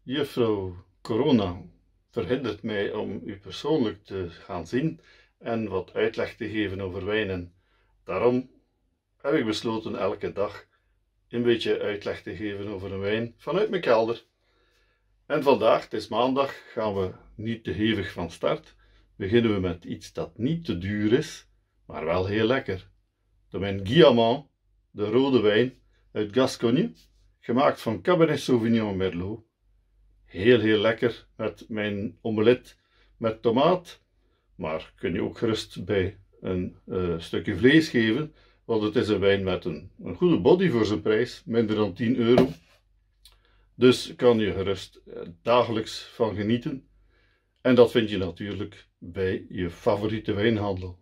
Juffrouw Corona verhindert mij om u persoonlijk te gaan zien en wat uitleg te geven over wijnen. Daarom heb ik besloten elke dag een beetje uitleg te geven over een wijn vanuit mijn kelder. En vandaag, het is maandag, gaan we niet te hevig van start. Beginnen we met iets dat niet te duur is, maar wel heel lekker. De wijn Guillamant, de rode wijn uit Gascogne, gemaakt van Cabernet Sauvignon Merlot. Heel lekker met mijn omelet met tomaat, maar kun je ook gerust bij een stukje vlees geven, want het is een wijn met een goede body voor zijn prijs, minder dan 10 euro. Dus kan je gerust dagelijks van genieten. En dat vind je natuurlijk bij je favoriete wijnhandel.